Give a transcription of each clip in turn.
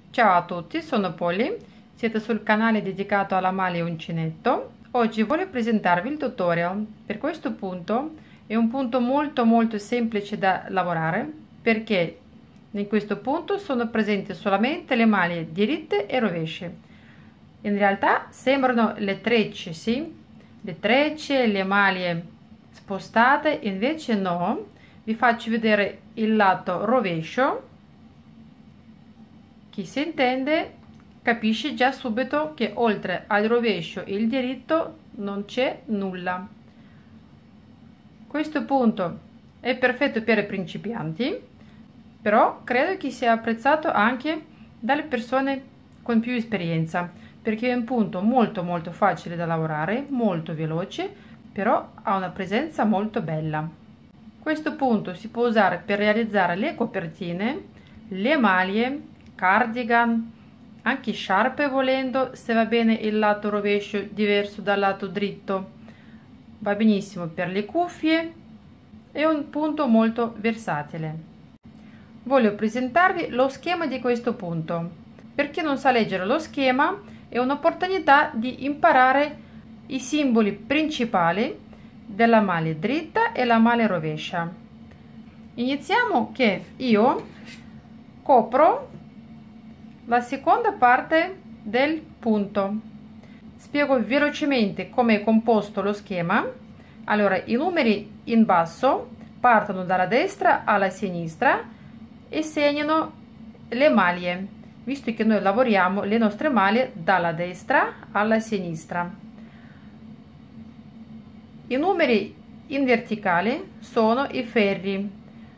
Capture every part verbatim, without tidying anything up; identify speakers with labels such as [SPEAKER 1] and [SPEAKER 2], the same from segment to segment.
[SPEAKER 1] Ciao a tutti, sono Polly, siete sul canale dedicato alla maglia uncinetto. Oggi voglio presentarvi il tutorial. Per questo punto è un punto molto molto semplice da lavorare, perché in questo punto sono presenti solamente le maglie diritte e rovesce. In realtà sembrano le trecce, sì? Le trecce, le maglie spostate, invece no. Vi faccio vedere il lato rovescio. Chi si intende capisce già subito che oltre al rovescio e il diritto non c'è nulla. Questo punto è perfetto per i principianti, però credo che sia apprezzato anche dalle persone con più esperienza, perché è un punto molto molto facile da lavorare, molto veloce, però ha una presenza molto bella. Questo punto si può usare per realizzare le copertine, le maglie, cardigan, anche sciarpe volendo, se va bene il lato rovescio diverso dal lato dritto. Va benissimo per le cuffie, è un punto molto versatile. Voglio presentarvi lo schema di questo punto. Per chi non sa leggere lo schema, è un'opportunità di imparare i simboli principali della maglia dritta e la maglia rovescia. Iniziamo che io copro la seconda parte del punto. Spiego velocemente come è composto lo schema. Allora, i numeri in basso partono dalla destra alla sinistra e segnano le maglie, visto che noi lavoriamo le nostre maglie dalla destra alla sinistra. I numeri in verticale sono i ferri.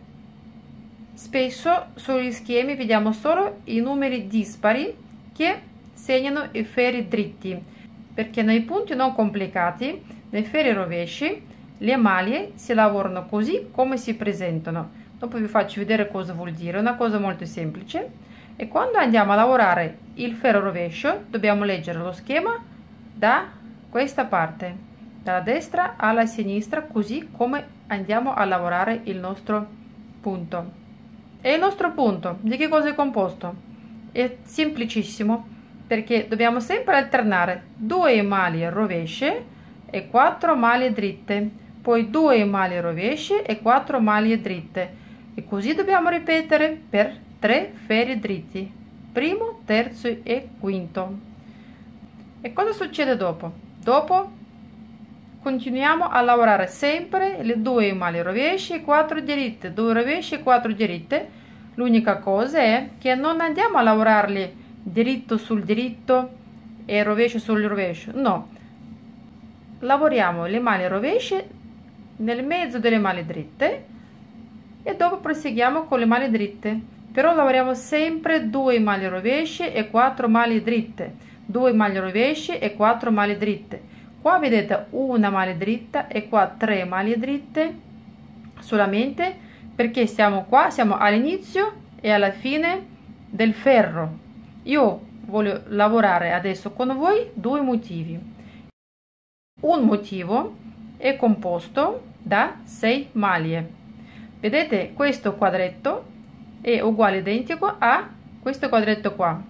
[SPEAKER 1] Spesso sugli schemi vediamo solo i numeri dispari che segnano i ferri dritti, perché nei punti non complicati, nei ferri rovesci, le maglie si lavorano così come si presentano. Dopo vi faccio vedere cosa vuol dire, una cosa molto semplice. E quando andiamo a lavorare il ferro rovescio, dobbiamo leggere lo schema da questa parte, dalla destra alla sinistra, così come andiamo a lavorare il nostro punto. E il nostro punto di che cosa è composto? È semplicissimo, perché dobbiamo sempre alternare due maglie rovesce e quattro maglie dritte, poi due maglie rovesce e quattro maglie dritte, e così dobbiamo ripetere per tre ferri dritti, primo, terzo e quinto. E cosa succede dopo? Dopo continuiamo a lavorare sempre le due maglie rovesce e quattro diritte, due rovesce e quattro diritte. L'unica cosa è che non andiamo a lavorarli diritto sul diritto e rovescio sul rovescio, no, lavoriamo le maglie rovesce nel mezzo delle maglie dritte e dopo proseguiamo con le maglie dritte, però lavoriamo sempre due maglie rovesce e quattro maglie dritte, due maglie rovesce e quattro maglie dritte. Qua vedete una maglia dritta e qua tre maglie dritte, solamente perché siamo qua, siamo all'inizio e alla fine del ferro. Io voglio lavorare adesso con voi due motivi. Un motivo è composto da sei maglie. Vedete, questo quadretto è uguale, identico a questo quadretto qua,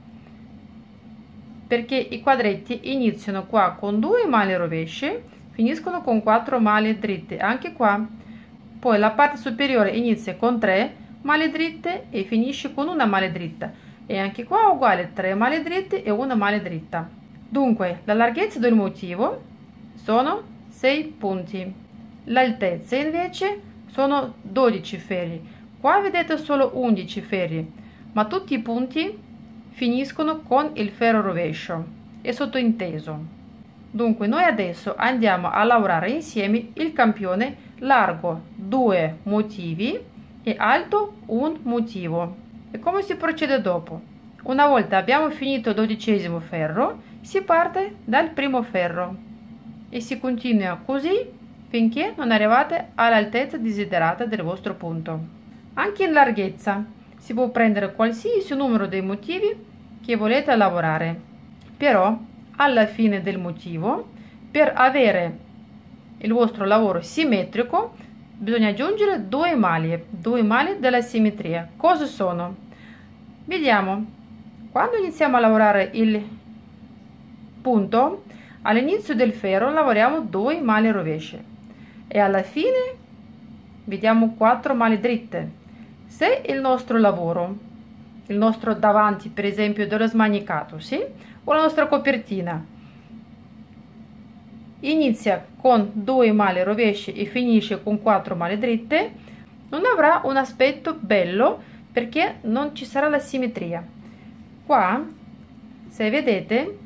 [SPEAKER 1] perché i quadretti iniziano qua con due maglie rovesce, finiscono con quattro maglie dritte, anche qua. Poi la parte superiore inizia con tre maglie dritte e finisce con una maglia dritta, e anche qua uguale, tre maglie dritte e una maglia dritta. Dunque la larghezza del motivo sono sei punti, l'altezza invece sono dodici ferri. Qua vedete solo undici ferri, ma tutti i punti finiscono con il ferro rovescio, è sottointeso. Dunque noi adesso andiamo a lavorare insieme il campione largo due motivi e alto un motivo. E come si procede dopo? Una volta abbiamo finito il dodicesimo ferro, si parte dal primo ferro e si continua così finché non arrivate all'altezza desiderata del vostro punto. Anche in larghezza si può prendere qualsiasi numero dei motivi che volete lavorare, però alla fine del motivo, per avere il vostro lavoro simmetrico, bisogna aggiungere due maglie, due maglie della simmetria. Cosa sono? Vediamo. Quando iniziamo a lavorare il punto, all'inizio del ferro lavoriamo due maglie rovesce e alla fine vediamo quattro maglie dritte. Se il nostro lavoro, il nostro davanti, per esempio dello smanicato, sì, o la nostra copertina inizia con due maglie rovesce e finisce con quattro maglie dritte, non avrà un aspetto bello perché non ci sarà la simmetria. Qua, se vedete,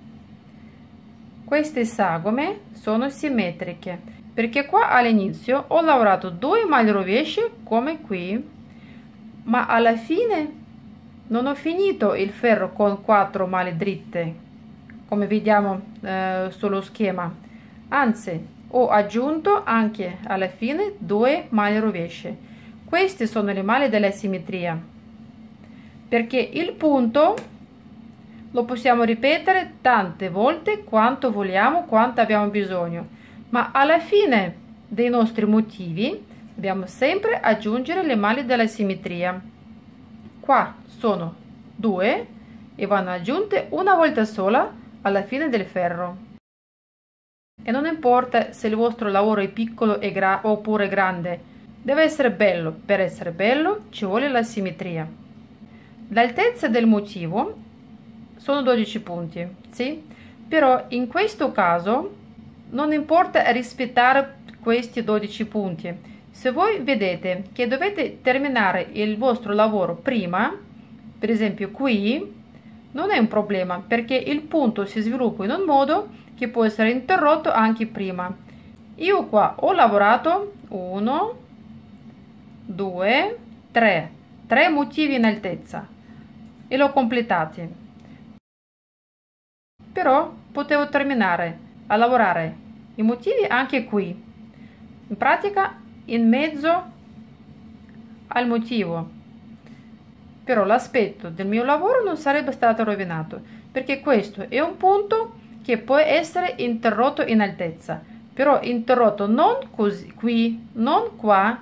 [SPEAKER 1] queste sagome sono simmetriche perché qua all'inizio ho lavorato due maglie rovesce come qui, ma alla fine non ho finito il ferro con quattro maglie dritte come vediamo eh, sullo schema, anzi ho aggiunto anche alla fine due maglie rovesce. Queste sono le maglie della simmetria, perché il punto lo possiamo ripetere tante volte quanto vogliamo, quanto abbiamo bisogno, ma alla fine dei nostri motivi dobbiamo sempre aggiungere le maglie della simmetria. Qua sono due e vanno aggiunte una volta sola alla fine del ferro. E non importa se il vostro lavoro è piccolo e gra oppure grande, deve essere bello. Per essere bello ci vuole la simmetria. L'altezza del motivo sono dodici punti, sì? Però in questo caso non importa rispettare questi dodici punti. Se voi vedete che dovete terminare il vostro lavoro prima, per esempio qui, non è un problema perché il punto si sviluppa in un modo che può essere interrotto anche prima. Io qua ho lavorato uno, due, tre, tre motivi in altezza e l'ho completati. Però potevo terminare a lavorare i motivi anche qui, in pratica in mezzo al motivo. Però l'aspetto del mio lavoro non sarebbe stato rovinato perché questo è un punto che può essere interrotto in altezza, però interrotto non così qui, non qua,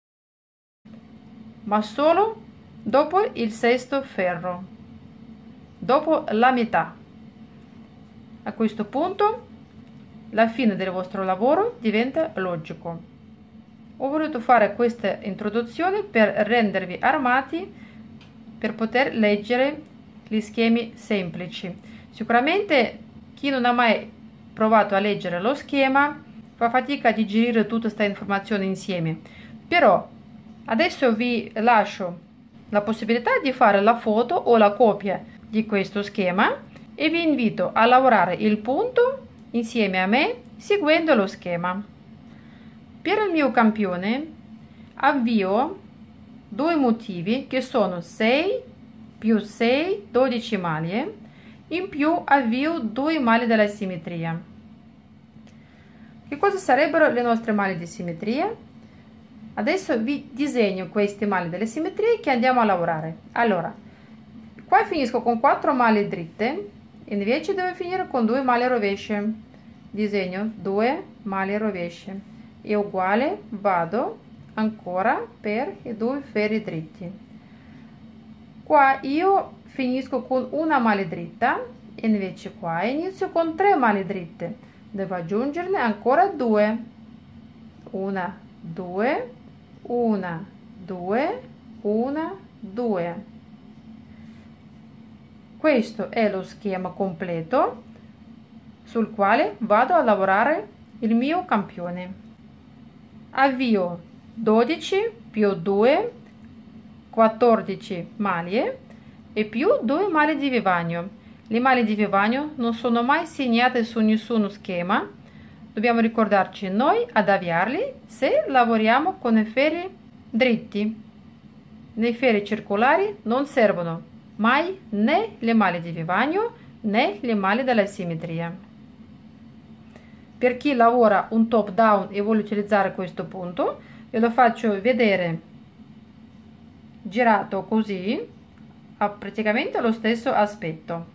[SPEAKER 1] ma solo dopo il sesto ferro, dopo la metà. A questo punto la fine del vostro lavoro diventa logico. Ho voluto fare questa introduzione per rendervi armati per poter leggere gli schemi semplici. Sicuramente chi non ha mai provato a leggere lo schema fa fatica a digerire tutta questa informazione insieme, però adesso vi lascio la possibilità di fare la foto o la copia di questo schema e vi invito a lavorare il punto insieme a me seguendo lo schema. Per il mio campione avvio due motivi che sono sei più sei, dodici maglie, in più avvio due maglie della simmetria. Che cosa sarebbero le nostre maglie di simmetria? Adesso vi disegno queste maglie delle simmetrie che andiamo a lavorare. Allora, qua finisco con quattro maglie dritte, invece devo finire con due maglie rovesce. Disegno due maglie rovesce e uguale vado ancora per i due ferri dritti. Qua io finisco con una maglia dritta, invece qua inizio con tre maglie dritte, devo aggiungerne ancora due, una, due, una, due, una, due. Questo è lo schema completo sul quale vado a lavorare il mio campione. Avvio dodici più due, quattordici maglie e più due maglie di vivagno. Le maglie di vivagno non sono mai segnate su nessuno schema, dobbiamo ricordarci noi ad avviarli se lavoriamo con i ferri dritti. Nei ferri circolari non servono mai né le maglie di vivagno né le maglie della simmetria. Per chi lavora un top down e vuole utilizzare questo punto, ve lo faccio vedere girato così, ha praticamente lo stesso aspetto.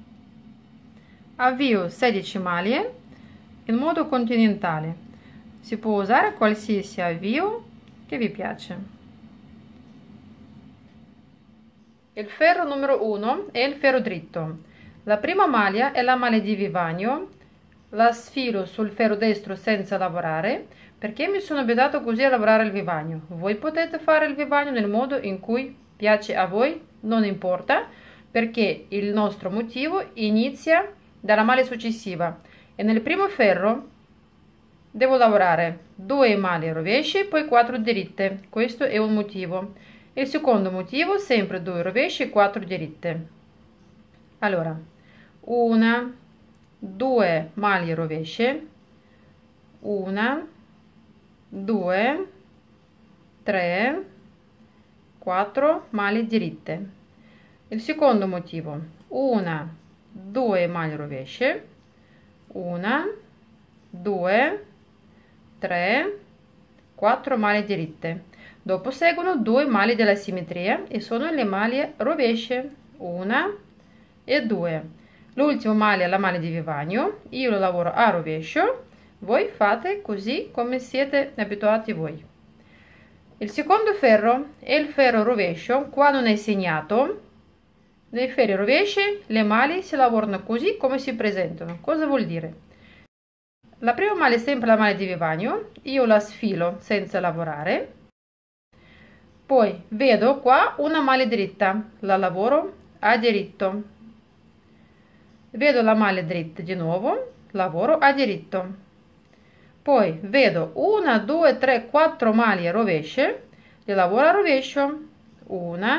[SPEAKER 1] Avvio sedici maglie in modo continentale, si può usare qualsiasi avvio che vi piace. Il ferro numero uno è il ferro dritto. La prima maglia è la maglia di vivagno, la sfilo sul ferro destro senza lavorare perché mi sono abituato così a lavorare il vivagno. Voi potete fare il vivagno nel modo in cui piace a voi, non importa, perché il nostro motivo inizia dalla maglia successiva e nel primo ferro devo lavorare due maglie rovesci, poi quattro diritte. Questo è un motivo. Il secondo motivo sempre due rovesci e quattro diritte. Allora, una, due maglie rovesce, una, due, tre, quattro maglie diritte. Il secondo motivo, una, due maglie rovesce, una, due, tre, quattro maglie diritte. Dopo seguono due maglie della simmetria e sono le maglie rovesce, una e due. L'ultima maglia è la maglia di vivagno, io lo lavoro a rovescio, voi fate così come siete abituati voi. Il secondo ferro è il ferro rovescio, qua non è segnato. Nei ferri rovesci le maglie si lavorano così come si presentano. Cosa vuol dire? La prima maglia è sempre la maglia di vivagno, io la sfilo senza lavorare, poi vedo qua una maglia dritta, la lavoro a diritto, vedo la maglia dritta di nuovo, lavoro a diritto, poi vedo una, due, tre, quattro maglie rovesce, le lavoro a rovescio, una,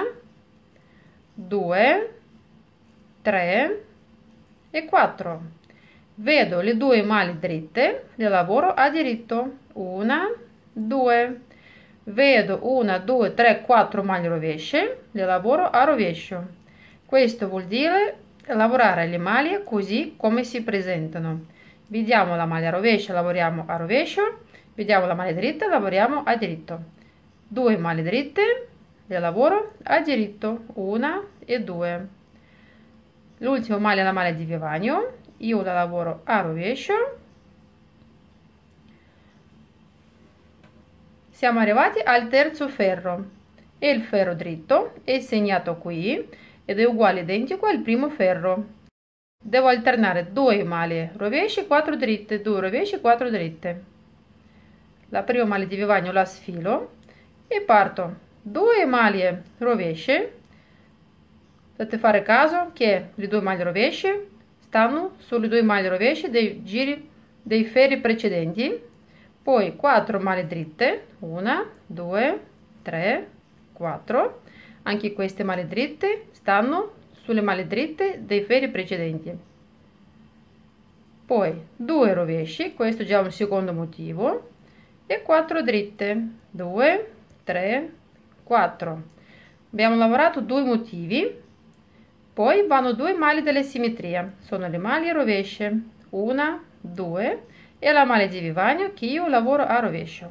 [SPEAKER 1] due, tre e quattro. Vedo le due maglie dritte, le lavoro a diritto, una, due. Vedo una, due, tre, quattro maglie rovesce, le lavoro a rovescio. Questo vuol dire lavorare le maglie così come si presentano. Vediamo la maglia rovescia, lavoriamo a rovescio, vediamo la maglia dritta, lavoriamo a diritto. Due maglie dritte, le lavoro a diritto, una e due. L'ultima maglia è la maglia di vivagno, io la lavoro a rovescio. Siamo arrivati al terzo ferro e il ferro dritto è segnato qui ed è uguale identico al primo ferro. Devo alternare due maglie rovesci, quattro dritte, due rovesci, quattro dritte. La prima maglia di vivagno la sfilo e parto. Due maglie rovesce, dovete fare caso che le due maglie rovesce stanno sulle due maglie rovesce dei giri dei ferri precedenti. Poi quattro maglie dritte, una, due, tre, quattro. Anche queste maglie dritte stanno sulle maglie dritte dei ferri precedenti. Poi due rovesci, questo è già un secondo motivo, e quattro dritte, due, tre, quattro. Abbiamo lavorato due motivi, poi vanno due maglie della simmetria, sono le maglie rovesce, una, due, e la maglia di vivagno che io lavoro a rovescio.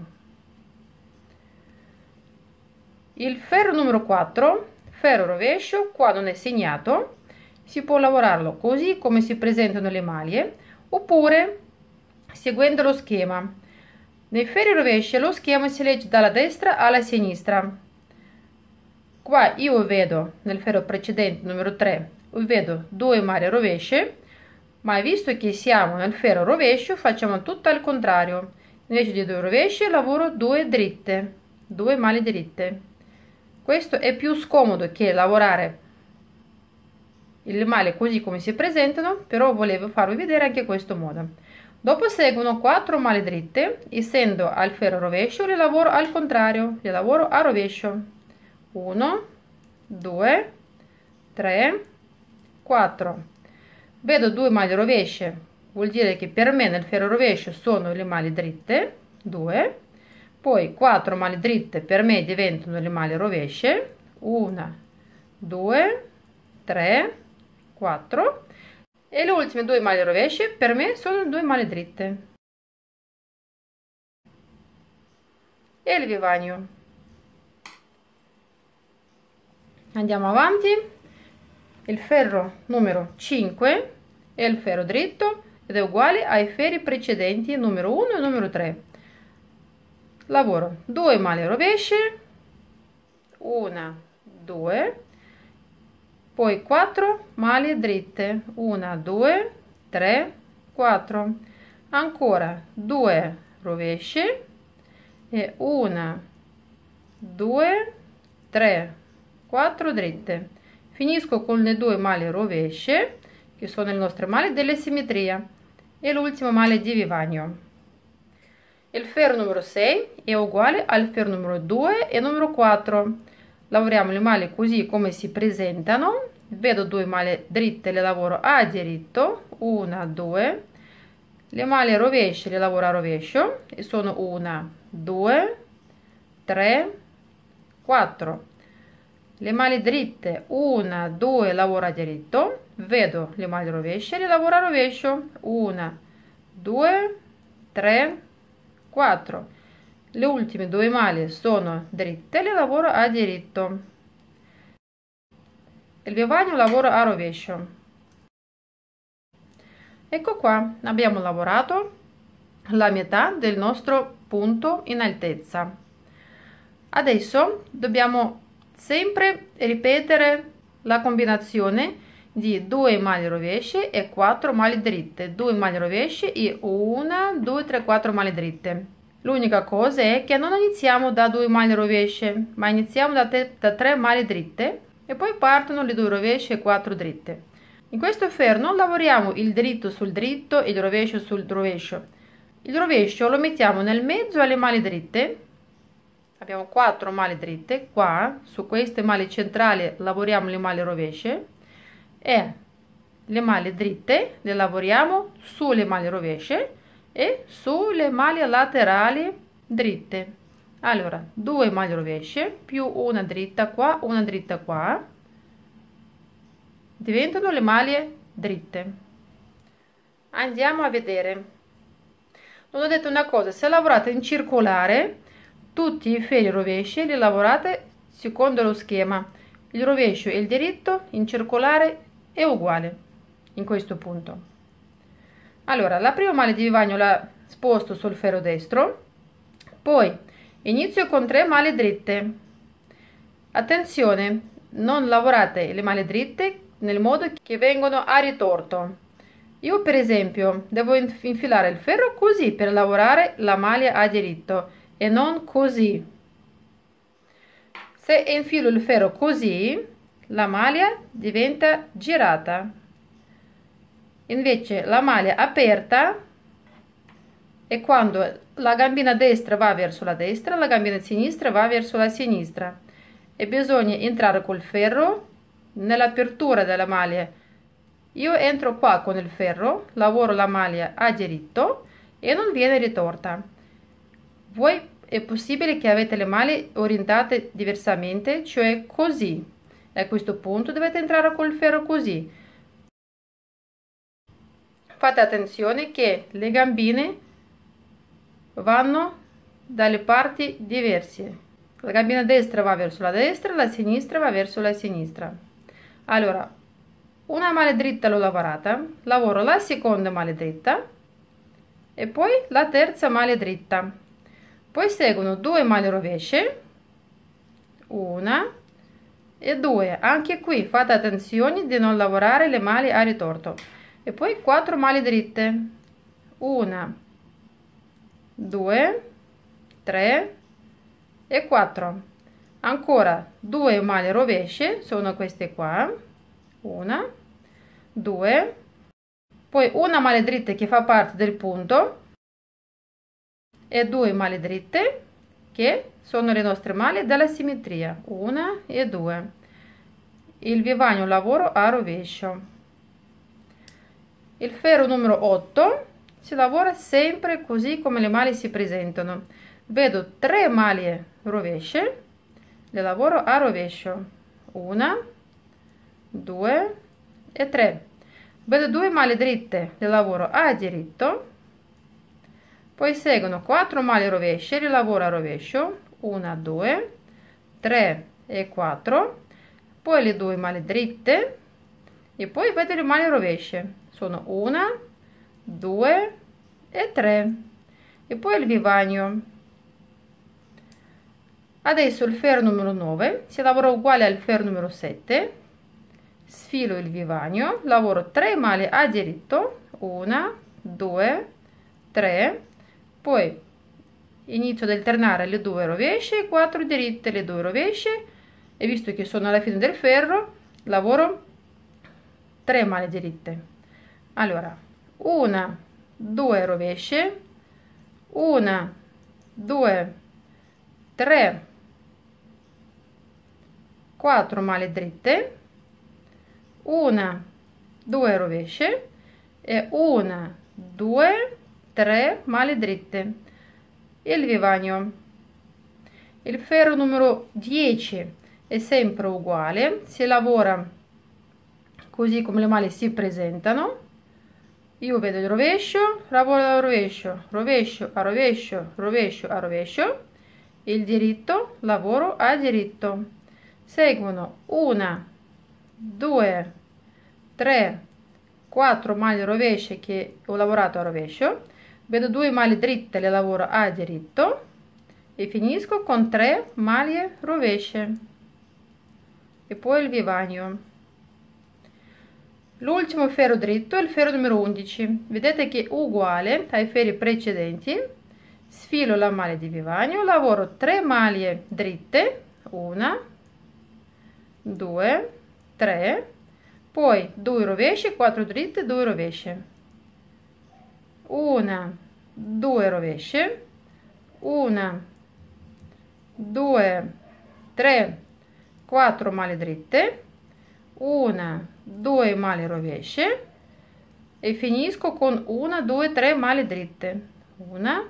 [SPEAKER 1] Il ferro numero quattro, ferro rovescio, qua non è segnato, si può lavorarlo così come si presentano le maglie oppure seguendo lo schema. Nei ferri rovesci lo schema si legge dalla destra alla sinistra. Qua io vedo nel ferro precedente numero tre vedo due maglie rovesce, ma visto che siamo nel ferro rovescio facciamo tutto al contrario, invece di due rovesci lavoro due dritte, due maglie dritte. Questo è più scomodo che lavorare le maglie così come si presentano, però volevo farvi vedere anche questo modo. Dopo seguono quattro maglie dritte, essendo al ferro rovescio le lavoro al contrario, le lavoro a rovescio, uno, due, tre, quattro. Vedo due maglie rovesce, vuol dire che per me nel ferro rovescio sono le maglie dritte, due, poi quattro maglie dritte per me diventano le maglie rovesce, una, due, tre, quattro, e le ultime due maglie rovesce per me sono due maglie dritte. E il vivagno. Andiamo avanti. Il ferro numero cinque è il ferro dritto ed è uguale ai ferri precedenti numero uno e numero tre. Lavoro due maglie rovesce, una, due, poi quattro maglie dritte, una, due, tre, quattro, ancora due rovesci e una, due, tre, quattro dritte. Finisco con le due maglie rovesce che sono le nostre maglie della simmetria e l'ultima maglia di vivagno. Il ferro numero sei è uguale al ferro numero due e numero quattro. Lavoriamo le maglie così come si presentano. Vedo due maglie dritte, le lavoro a diritto, una, due. Le maglie rovesce le lavoro a rovescio e sono una, due, tre, quattro. Le maglie dritte, una, due, lavoro a diritto. Vedo le maglie rovesce, le lavoro a rovescio, una, due, tre, quattro. Le ultime due maglie sono dritte, le lavoro a diritto. Il vivagno lavoro a rovescio. Ecco qua, abbiamo lavorato la metà del nostro punto in altezza. Adesso dobbiamo sempre ripetere la combinazione di due maglie rovesce e quattro maglie dritte, due maglie rovesce e una, due, tre, quattro maglie dritte. L'unica cosa è che non iniziamo da due maglie rovesce, ma iniziamo da, da tre maglie dritte e poi partono le due rovesce e quattro dritte. In questo ferro non lavoriamo il dritto sul dritto e il rovescio sul rovescio. Il rovescio lo mettiamo nel mezzo alle maglie dritte. Abbiamo quattro maglie dritte, qua su queste maglie centrali lavoriamo le maglie rovesce e le maglie dritte le lavoriamo sulle maglie rovesce e sulle maglie laterali dritte. Allora, due maglie rovesce più una dritta qua, una dritta qua, diventano le maglie dritte. Andiamo a vedere. Non ho detto una cosa, se lavorate in circolare, tutti i ferri rovesci li lavorate secondo lo schema. Il rovescio e il diritto in circolare è uguale in questo punto. Allora, la prima maglia di vivagno la sposto sul ferro destro, poi inizio con tre maglie dritte. Attenzione, non lavorate le maglie dritte nel modo che vengono a ritorto. Io per esempio devo infilare il ferro così per lavorare la maglia a diritto e non così. Se infilo il ferro così, la maglia diventa girata. Invece la maglia aperta è quando la gambina destra va verso la destra, la gambina sinistra va verso la sinistra e bisogna entrare col ferro nell'apertura della maglia. Io entro qua con il ferro, lavoro la maglia a diritto e non viene ritorta. Voi è possibile che avete le maglie orientate diversamente, cioè così. E a questo punto dovete entrare col ferro così. Fate attenzione che le gambine vanno dalle parti diverse. La gambina destra va verso la destra, la sinistra va verso la sinistra. Allora, una maglia dritta l'ho lavorata, lavoro la seconda maglia dritta e poi la terza maglia dritta. Poi seguono due maglie rovesce, una e due. Anche qui fate attenzione di non lavorare le maglie a ritorto. E poi quattro maglie dritte, una, due, tre e quattro. Ancora due maglie rovesce, sono queste qua, una, due, poi una maglia dritta che fa parte del punto e due maglie dritte che sono le nostre maglie della simmetria, una e due. Il vivagno lavoro a rovescio. Il ferro numero otto si lavora sempre così come le maglie si presentano. Vedo tre maglie rovesce, le lavoro a rovescio, una, due e tre. Vedo due maglie dritte, le lavoro a diritto, poi seguono quattro maglie rovesce, le lavoro a rovescio, una, due, tre e quattro, poi le due maglie dritte e poi vedo le maglie rovesce. Sono una, due e tre e poi il vivagno. Adesso il ferro numero nove si lavora uguale al ferro numero sette, sfilo il vivagno, lavoro tre maglie a diritto, una, due, tre, poi inizio ad alternare le due rovesce, quattro diritte, le due rovesce, e visto che sono alla fine del ferro lavoro tre maglie diritte. Allora, una, due rovesce, una, due, tre, quattro maglie dritte, una, due rovesce e una, due, tre maglie dritte. Il vivagno, il ferro numero dieci è sempre uguale, si lavora così come le maglie si presentano. Io vedo il rovescio, lavoro al rovescio, rovescio a rovescio, rovescio a rovescio, il diritto, lavoro a diritto. Seguono una, due, tre, quattro maglie rovesce che ho lavorato a rovescio, vedo due maglie dritte, le lavoro a diritto e finisco con tre maglie rovesce e poi il vivagno. L'ultimo ferro dritto è il ferro numero undici, vedete che è uguale ai ferri precedenti. Sfilo la maglia di vivagno, lavoro tre maglie dritte, una, due, tre, poi due rovesci, quattro dritte, due rovesce, una, due rovesce, una, due, tre, quattro maglie dritte, una, due maglie rovesce e finisco con una, due, tre maglie dritte, una,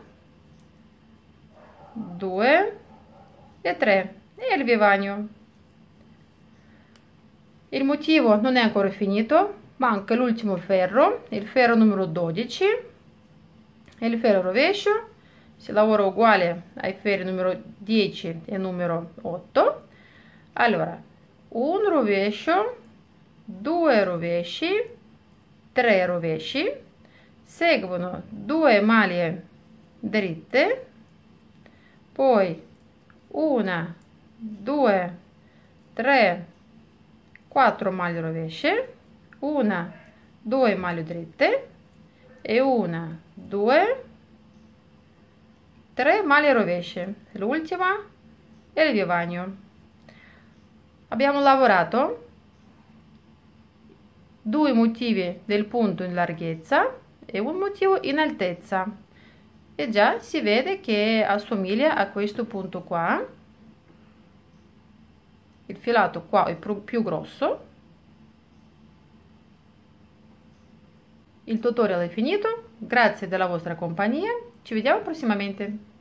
[SPEAKER 1] due e tre, e il vivagno. Il motivo non è ancora finito, manca l'ultimo ferro, il ferro numero dodici, e il ferro rovescio si lavora uguale ai ferri numero dieci e numero otto. Allora, un rovescio, due rovesci, tre rovesci, seguono due maglie dritte, poi una, due, tre, quattro maglie rovesce, una, due maglie dritte e una, due, tre maglie rovesce, l'ultima è il vivagno. Abbiamo lavorato due motivi del punto in larghezza e un motivo in altezza e già si vede che assomiglia a questo punto qua. Il filato qua è più grosso. Il tutorial è finito, grazie della vostra compagnia, ci vediamo prossimamente.